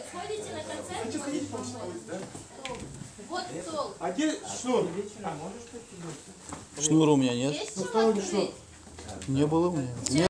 Ходите на концерт? Вот стол. А где шнур? Шнура у меня нет. Есть что открыть? Не было у меня.